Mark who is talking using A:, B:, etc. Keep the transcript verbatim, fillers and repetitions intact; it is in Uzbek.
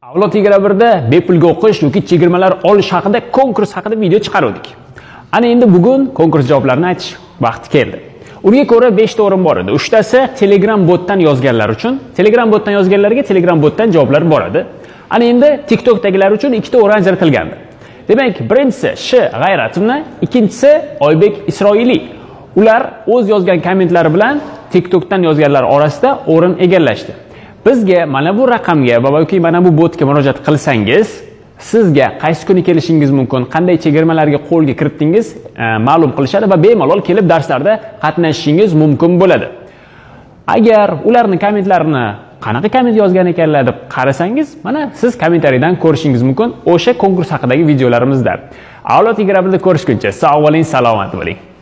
A: Avlod yigirma birda bepulga o'qish yoki chegirmalar olish haqida konkurs haqida video chiqardik. Ana endi bugun konkurs javoblarini aytish vaqti keldi. Unga ko'ra besh ta o'rin bor edi. uch tasi Telegram botdan yozganlar uchun, Telegram botdan yozganlarga Telegram botdan javoblar bor edi. Ana endi TikTokdagilar uchun ikkita o'rin ajratilgandi. Demak, birinchisi Sh G'ayratovna, ikkinchisi Oybek Isroiliy. Ular o'z yozgan kommentlari bilan TikTokdan yozganlar orasida o'rin egallashdi. Bizga mana bu raqamga va yoki mana bu botga murojaat qilsangiz, sizga qaysi kuni kelishingiz mumkin, qanday chegirmalarga qo'lga kiritdingiz ma'lum qilishadi va bemalol kelib darslarda qatnashishingiz mumkin bo'ladi. Agar ularning kommentlarini qanaqa komment yozgan ekanlar deb qarasangiz, mana siz kommentariyadan ko'rishingiz mumkin o'sha konkurs haqidagi videolarimizda. Avlod yigirma birda ko'rishguncha sog' bo'ling, salomat bo'ling.